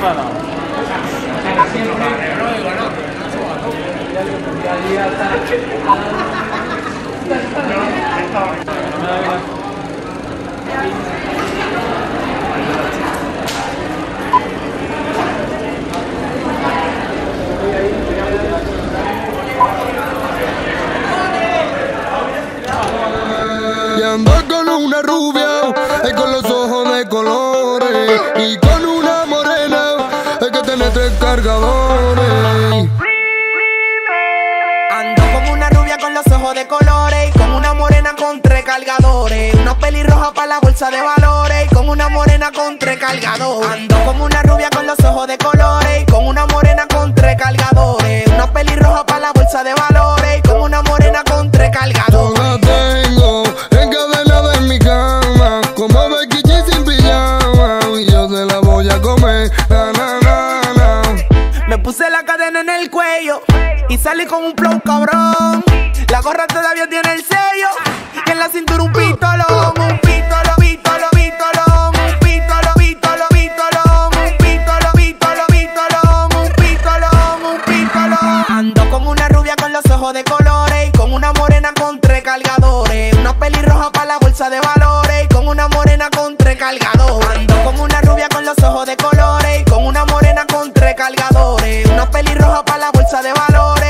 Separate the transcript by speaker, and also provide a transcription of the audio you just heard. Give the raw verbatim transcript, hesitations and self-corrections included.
Speaker 1: Y ando con una rubia, eh, con los ojos de colores, y con una morena, hay que tener tres cargadores.
Speaker 2: Ando con una rubia con los ojos de colores, y con una morena con tres cargadores. Una pelirroja para la bolsa de valores, y con una morena con tres cargadores. Ando con una rubia con los ojos de colores, y con una morena con tres cargadores. Una pelirroja para la bolsa de valores, y con una morena con tres cargadores.
Speaker 1: Todas tengo encadenada en mi cama, como Becky G sin pijama, y yo se la voy a comer, na, na, na, na.
Speaker 2: Me puse la cadena en el cuello y salí con un flow cabrón. La gorra todavía tiene el sello y en la cintura un pistolón, un pistolo, pistolo, pistolón, un pistolo, pistolo, pistolón, un pistolo, pistolo, pistolón, un pistolón, un pistolón. Ando con una rubia con los ojos de colores, y con una morena con tres cargadores. Una pelirroja para la bolsa de valores, y con una morena con tres cargadores. Ando con una rubia con los ojos de colores, y con una morena con tres cargadores. Una pelirroja para la bolsa de valores.